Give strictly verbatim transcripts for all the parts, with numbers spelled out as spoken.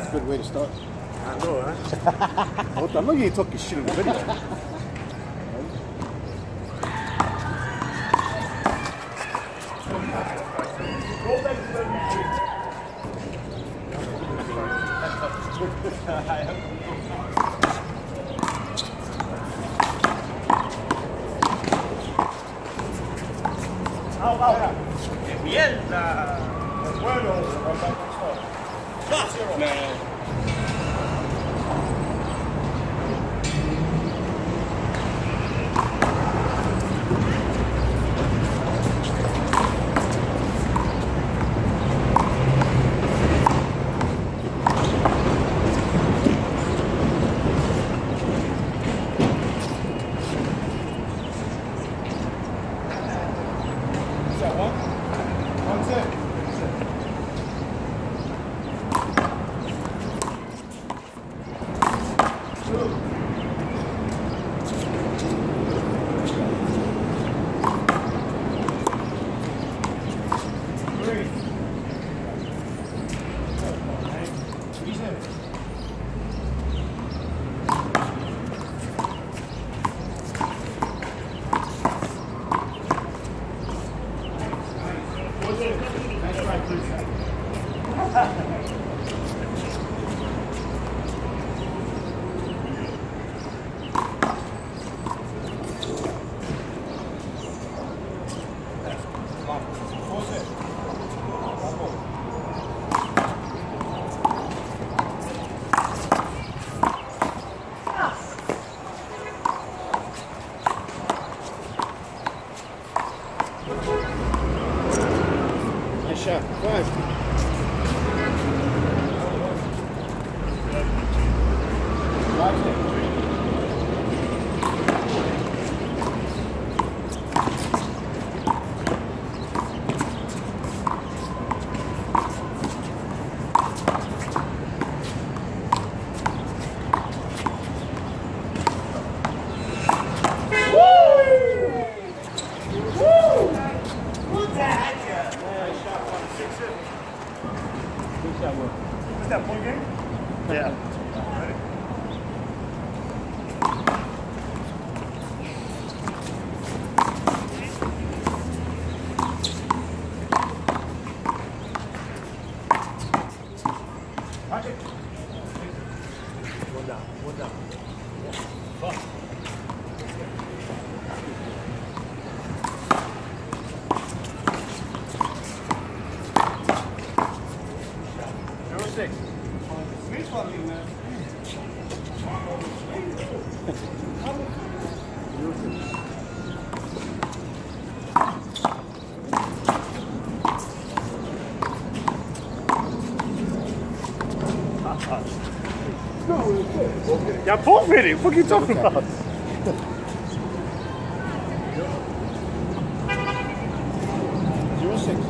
Good way to start. I know, huh? I know you ain't talking shit in the video. Empieza. Bueno, Nice shot. Five. Is that point game? Yeah. Ready? Watch it. One down, one down. Fuck. Six. Sweet for me, man. Y'all both hit it. What are you talking about? Zero six.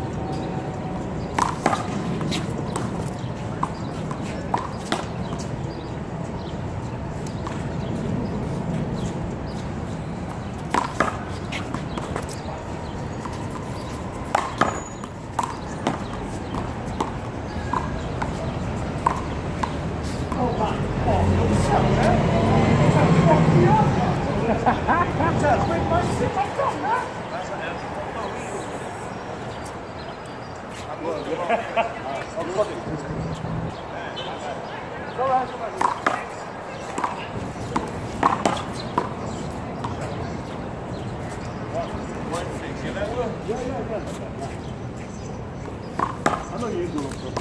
I know you do it.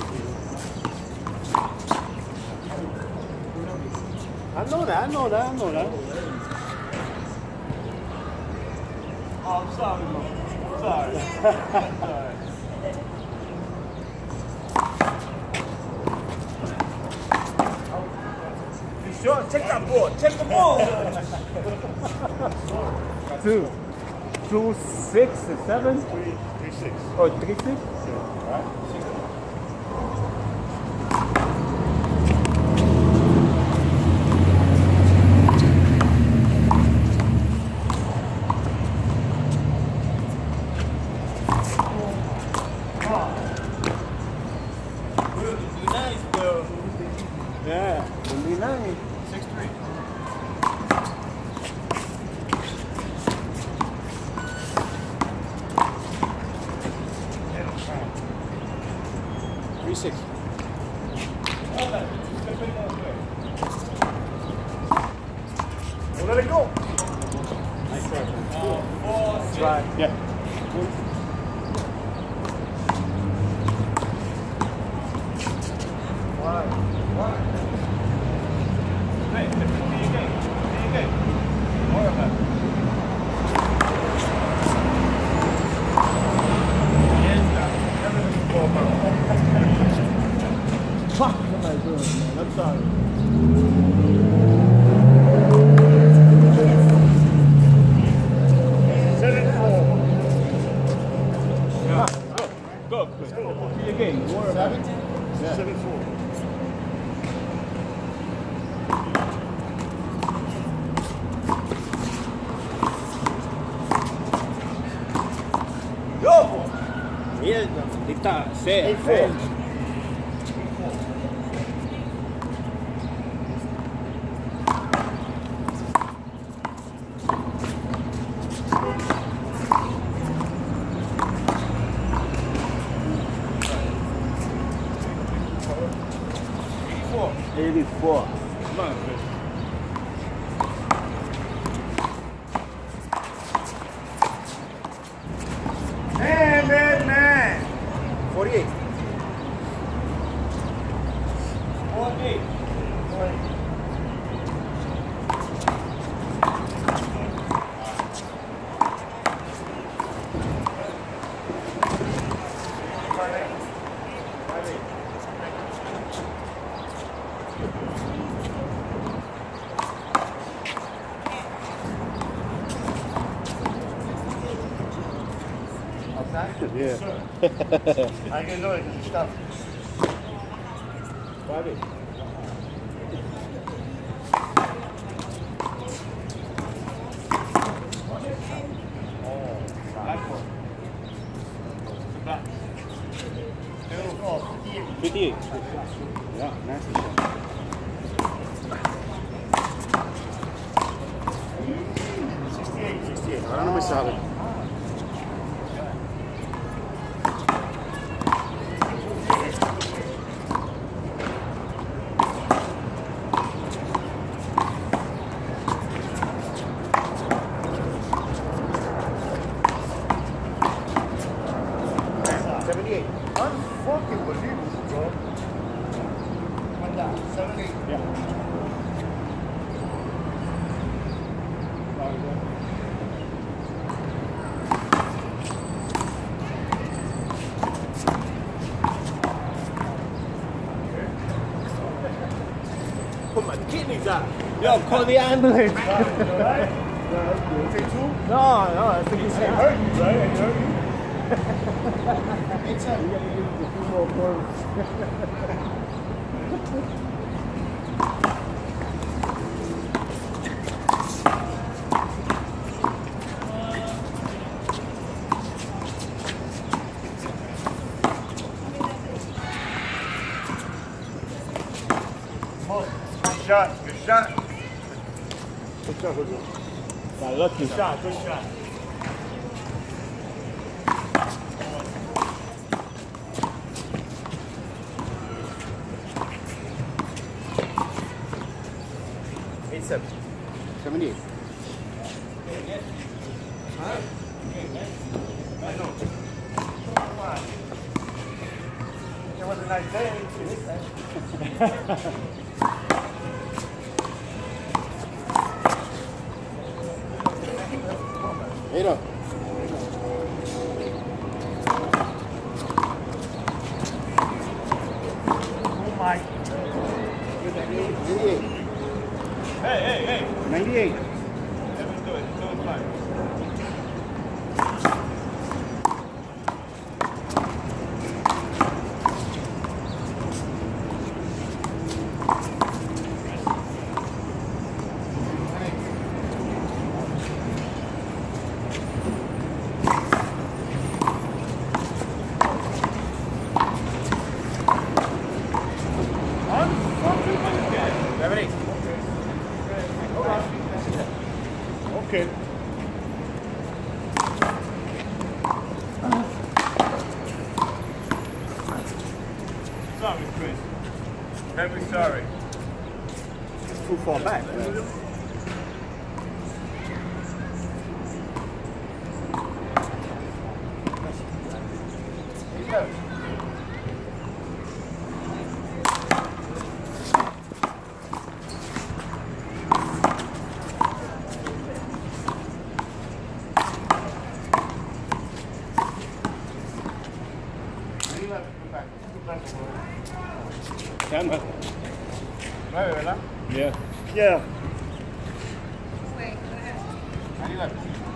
I know that, I know that, I know that. Oh, I'm sorry, bro. I'm sorry. I'm sorry. You sure? Take that ball. Take the ball. Two. Two, six, and seven? Three, three, six. Oh, three, six? Yeah. All right. Nice, bro. Four, six. Try. Yeah. One. One. Hey, see you again. See you again. More of that. Fuck, what am I doing, man? I'm sorry. Seven four. Yeah. Go, go. See you again. More of that. Yeah. Seven four. Yo! Mierda, maldita sea. Eight four. Four. eighty-four. Come on, Chris. Man, man, man. forty-eight. Four, eight. Yeah. I can do it because it's tough. Five eight. Back four. Back. Oh, fifty-eight. fifty-eight. Yeah, nice shot. sixty-eight. sixty-eight. Ahora no me sale. seventy-eight. Unfucking believable, bro. One down. Seven, eight. Yeah. Put my kidneys out. Yo, call the ambulance. All right? Say two? No, no, I think it's It hurt you, right? It hurt you? You gotta give it a few more points. Oh, good shot. Good shot. Good shot, Jose. Got lucky. Good shot. Good shot. eight seven. seventy-eight. It was a nice day. Eight up. Oh my. ninety-eight. Hey, hey, hey. ninety-eight. Let me do it. Do it fine. seventy. Okay. Sorry, Chris. Very sorry. Too far back. camera. Nueve, ¿verdad? Yeah. Yeah. nine eleven.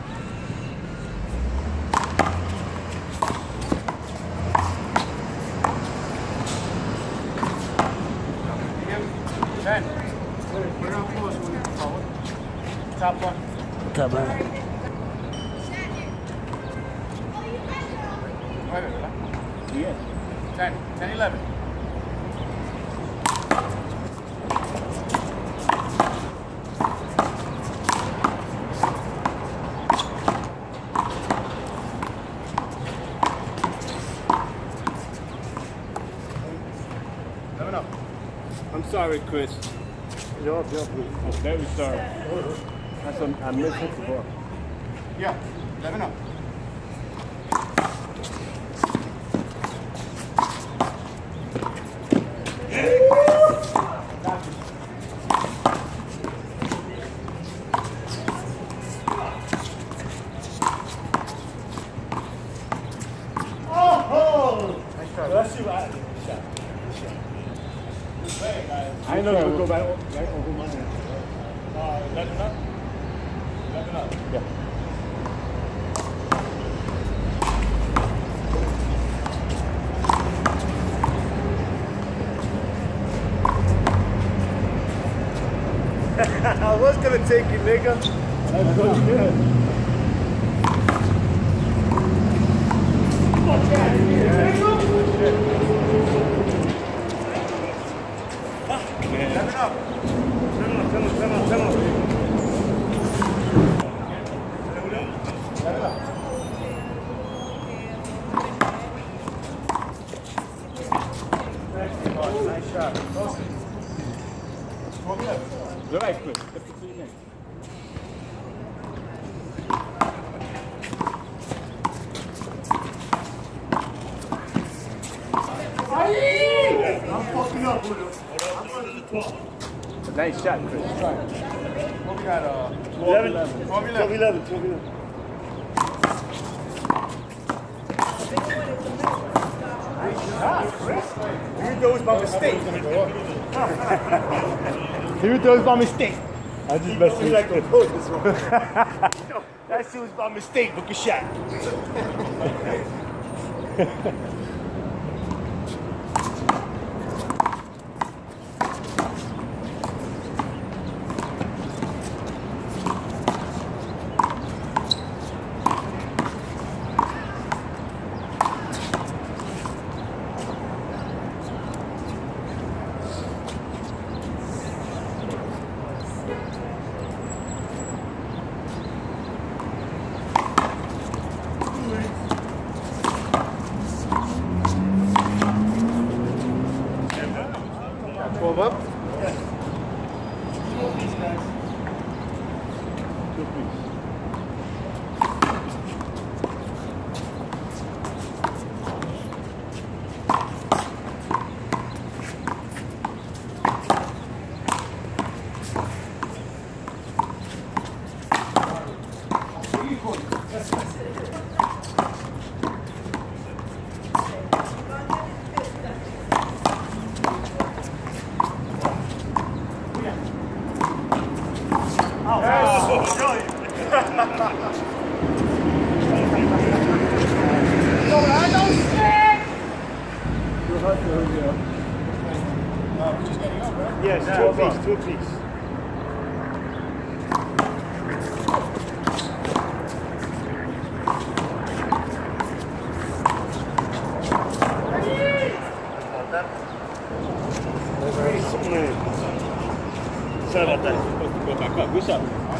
ten. Put it on close, will you, por favor? Top one. Top one. Nueve, ¿verdad? Yes. ten. ten, eleven. eleven up. I'm sorry, Chris. Yo, yo, please. I'm very sorry. That's a, I missed it before. Yeah, eleven up. Oh! Nice try. Let's see what I did. Shot. I know you go back, back over my head. Uh, eleven up. eleven up. Yeah. I was gonna take you, nigga. That's what you did. Fuck out of here, nigga. eleven up. Come on, come on, come on, come on. eleven up. Nice shot. Close it. twelve eleven. You're right, Chris. That's the three minutes. I'm fucking up with him. I'm running the twelve. Nice shot, Chris. What we got? Uh, eleven. twelve twelve eleven. eleven. twelve eleven. You know it's my mistake. You thought it was by mistake. I just messed with like this one. That shit was by mistake, but good shot. twelve up. Two piece. Yes, two apiece, two apiece. Sorry about that. Supposed to go back up. Good shot.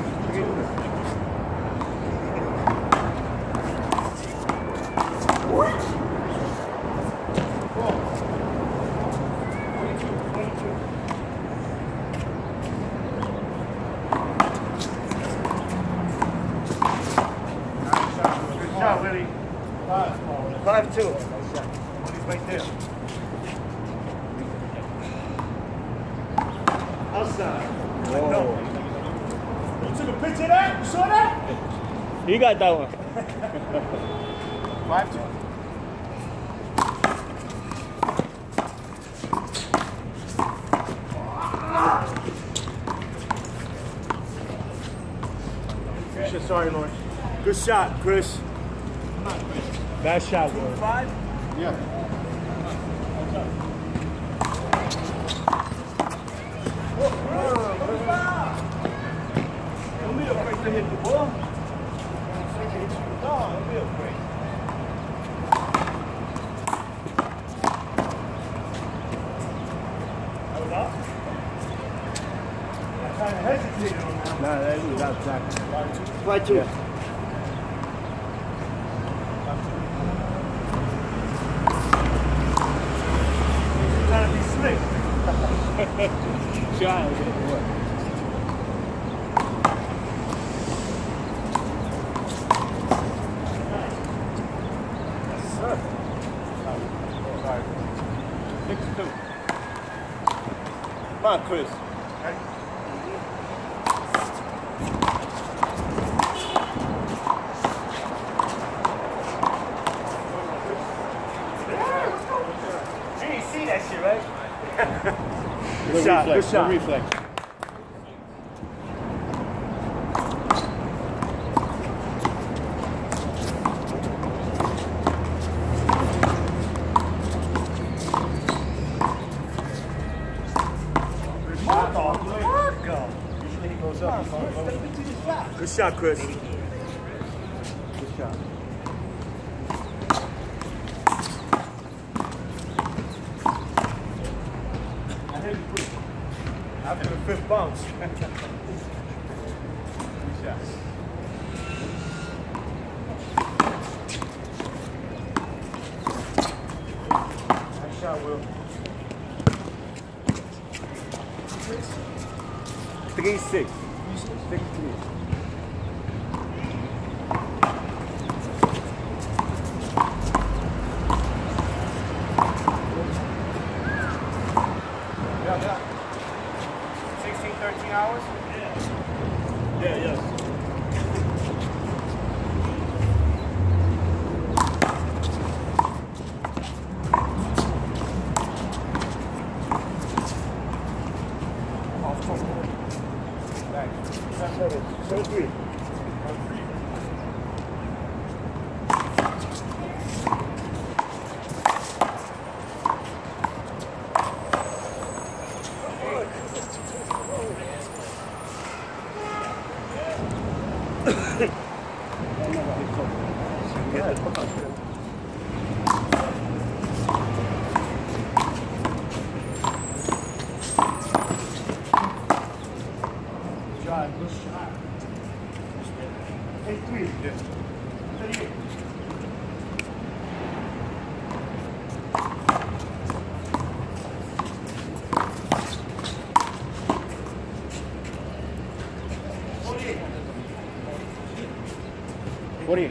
Good shot, Willie. Five. Five two. He's right there. Outside. Whoa. You took a picture of that? You saw that? You got that one. Five two. Sorry, Lawrence. Good shot, Chris. Bad shot, Will. Five? Yeah. Don't be afraid to hit the ball. No, don't be afraid. That was up? I kind of hesitated on that. No, that was not exactly. Right to it. Trying to be slick. Shot. Yes, sir. Sorry. Six two. Come on, Chris. You didn't see that shit, right? Good shot, reflex. good shot. Good reflex. Usually he goes up. Step into the shot. Good shot, Chris. Good shot. I hit it quick. After the fifth bounce. Good shot. Nice shot, Will. Three six. Six three. Yeah, yeah. sixteen, thirteen hours? Yeah, yes. Off top. Thanks. Seven three. Shot, good shot. Eight three. Yeah. thirty-eight. forty-eight. forty-eight.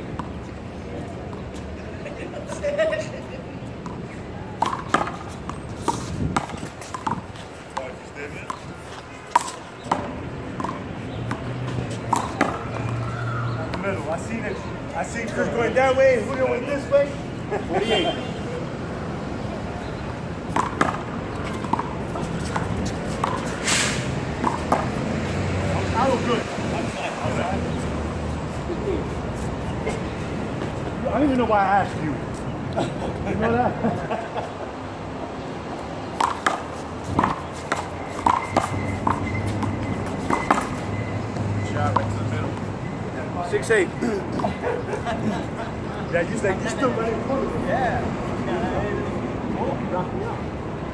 Middle. I seen it. I seen Chris going that way and Julio went this way. forty-eight. I was good. I don't even know why I asked you. You know that? Shot right to the middle. Six eight. Yeah, you said you still running forward. Yeah. You knocked me out.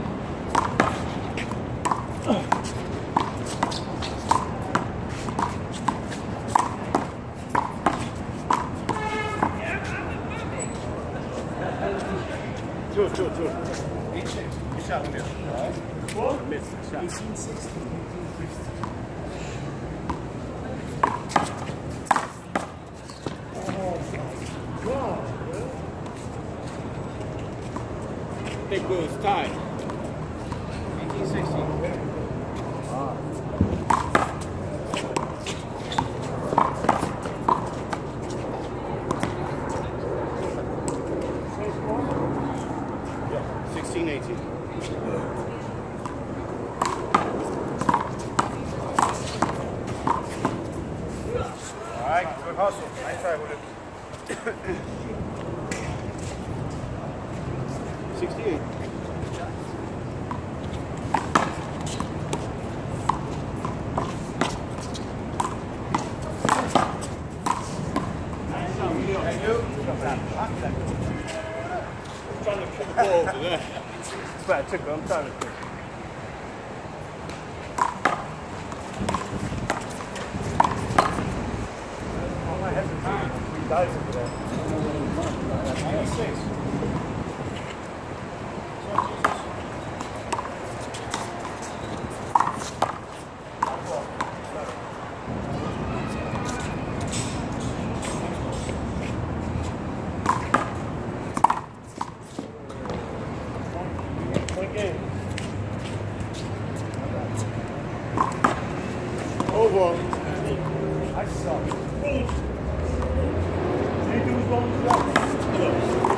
Two, two, two. Eight six. Good shot, Lemieux. Four? Missed. Shot. eighteen sixteen. I think Will is tied. eighteen sixteen. sixteen eighteen. All right, good sixty-eight. I'm trying to kick the ball over there. It's bad, took I'm trying to kick. I might hesitate. Three dives into that. ninety-six. Over. I suck. Three dudes going to that.